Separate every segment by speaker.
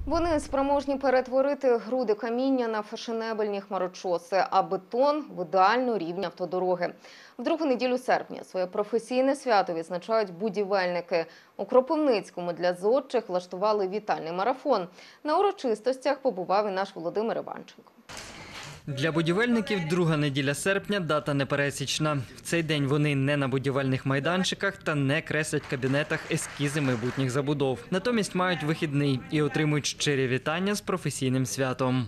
Speaker 1: Вони спроможні перетворити груди каміння на фешенебельні хмарочоси, а бетон – в ідеальну рівень автодороги. В другу неділю серпня своє професійне свято відзначають будівельники. У Кропивницькому для зодчих влаштували вітальний марафон. На урочистостях побував і наш Володимир Іванченко.
Speaker 2: Для будівельників друга неділя серпня – дата непересічна. В цей день вони не на будівельних майданчиках та не креслять в кабінетах ескізи майбутніх забудов. Натомість мають вихідний і отримують щирі вітання з професійним святом.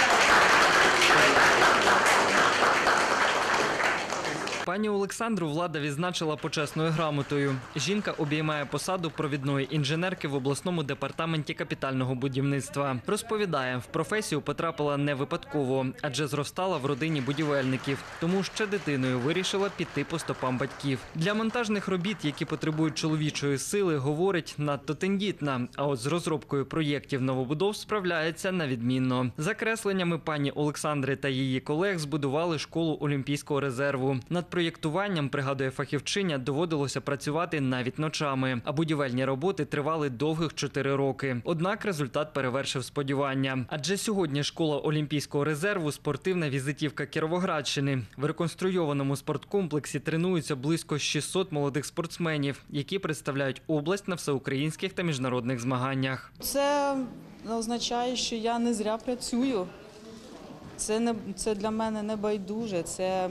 Speaker 2: Пані Олександру влада відзначила почесною грамотою. Жінка обіймає посаду провідної інженерки в обласному департаменті капітального будівництва. Розповідає, в професію потрапила не випадково, адже зростала в родині будівельників. Тому ще дитиною вирішила піти по стопам батьків. Для монтажних робіт, які потребують чоловічої сили, говорить, надто тендітна. А от з розробкою проєктів новобудов справляється на відмінно. За кресленнями пані Олександри та її колег збудували школу Олімпійського резерву. Над проєктуванням, пригадує фахівчиня, доводилося працювати навіть ночами, а будівельні роботи тривали довгих 4 роки. Однак результат перевершив сподівання. Адже сьогодні школа Олімпійського резерву – спортивна візитівка Кіровоградщини. В реконструйованому спорткомплексі тренуються близько 600 молодих спортсменів, які представляють область на всеукраїнських та міжнародних змаганнях.
Speaker 3: Це означає, що я не зря працюю. Це для мене не байдуже.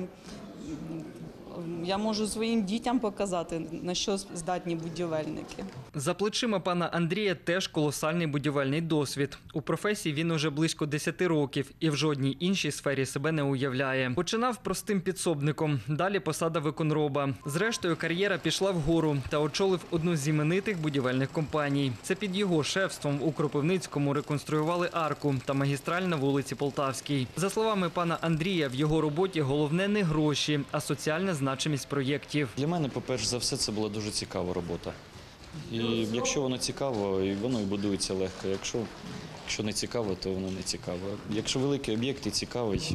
Speaker 3: Я можу своїм дітям показати, на що здатні будівельники.
Speaker 2: За плечима пана Андрія теж колосальний будівельний досвід. У професії він уже близько 10 років і в жодній іншій сфері себе не уявляє. Починав простим підсобником, далі посада виконроба. Зрештою, кар'єра пішла вгору та очолив одну з іменитих будівельних компаній. Це під його шефством у Кропивницькому реконструювали арку та магістраль на вулиці Полтавській. За словами пана Андрія, в його роботі головне не гроші, а соціальна значимість проєктів.
Speaker 4: Для мене, по-перше за все, це була дуже цікава робота. І якщо воно цікаво, воно і будується легко. Якщо не цікаво, то воно не цікаво. Якщо великий об'єкт і цікавий,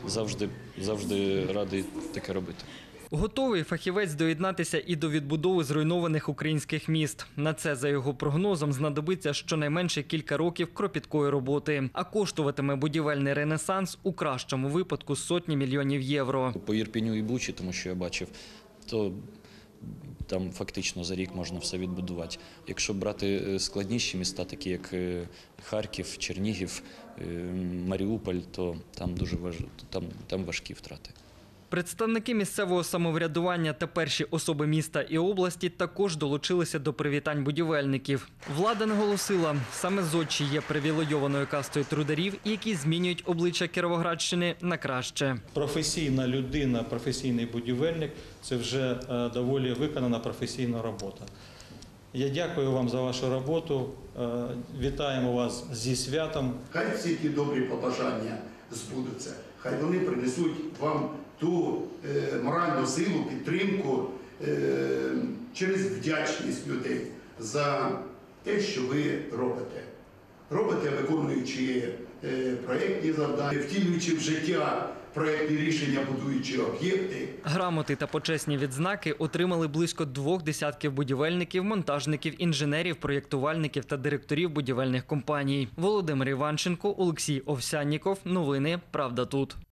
Speaker 4: завжди радий таке робити.
Speaker 2: Готовий фахівець доєднатися і до відбудови зруйнованих українських міст. На це, за його прогнозом, знадобиться щонайменше кілька років кропіткої роботи. А коштуватиме будівельний ренесанс у кращому випадку сотні мільйонів євро.
Speaker 4: По Ірпіню і Бучі, тому що я бачив, то там фактично за рік можна все відбудувати. Якщо брати складніші міста, такі як Харків, Чернігів, Маріуполь, то там важкі втрати.
Speaker 2: Представники місцевого самоврядування та перші особи міста і області також долучилися до привітань будівельників. Влада наголосила, саме зодчі є привілейованою кастою трударів, які змінюють обличчя Кіровоградщини на краще.
Speaker 5: Професійна людина, професійний будівельник – це вже доволі виконана професійна робота. Я дякую вам за вашу роботу, вітаємо вас зі святом.
Speaker 6: Хай всі ті добрі побажання збудуться, хай вони принесуть вам ту моральну силу, підтримку через вдячність людей за те, що ви робите. Робите, виконуючи проєктні завдання, втілюючи в життя проєктні рішення, будуючи об'єкти.
Speaker 2: Грамоти та почесні відзнаки отримали близько 2 десятків будівельників, монтажників, інженерів, проєктувальників та директорів будівельних компаній. Володимир Іванченко, Олексій Овсянніков. Новини «Правда тут».